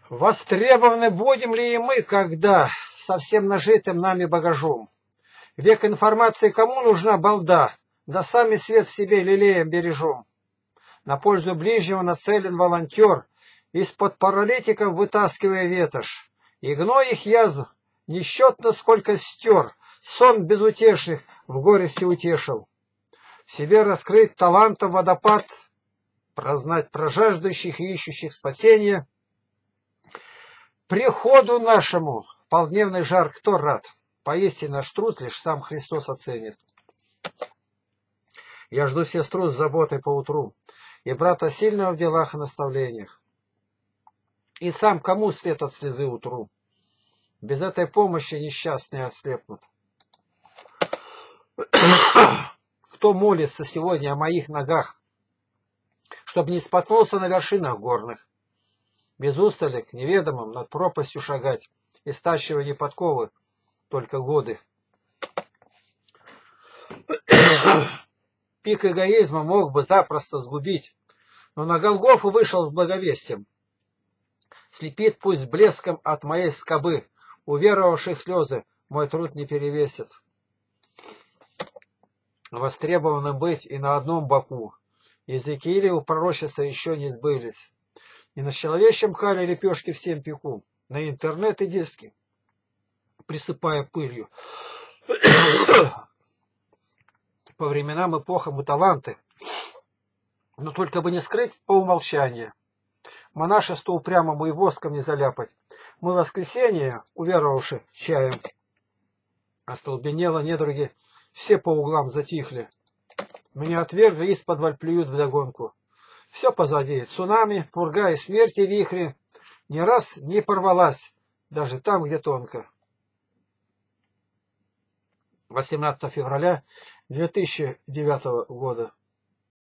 Востребованы будем ли и мы, когда со всем нажитым нами багажом? Век информации кому нужна балда, да сами свет в себе лелеем бережем. На пользу ближнего нацелен волонтер, из-под паралитиков вытаскивая ветошь. И гной их язв несчетно сколько стер, сон безутешных в горести утешил. В себе раскрыть талантом водопад, прознать про жаждущих и ищущих спасения. Приходу нашему полдневный жар кто рад? Поистине наш труд лишь сам Христос оценит. Я жду сестру с заботой поутру и брата сильного в делах и наставлениях. И сам кому свет от слезы утру? Без этой помощи несчастные ослепнут. Кто молится сегодня о моих ногах, чтоб не споткнулся на вершинах горных? Без устали к неведомым над пропастью шагать, и стащивая подковы только годы. Пик эгоизма мог бы запросто сгубить, но на Голгофу вышел с благовестием. Слепит пусть блеском от моей скобы, уверовавших слезы мой труд не перевесит. Востребованным быть и на одном боку. Языки или пророчества еще не сбылись. Не на человечьем хале лепешки всем пеку, на интернет и диски, присыпая пылью. По временам, эпохам и таланты, но только бы не скрыть по умолчанию. Монашество упрямому и воском не заляпать. Мы воскресенье, уверовавши чаем, остолбенело недруги, все по углам затихли. Меня отвергли, исподволь плюют вдогонку. Все позади, цунами, пурга и смерти вихри, ни раз не порвалась, даже там, где тонко. 18 февраля 2009 года.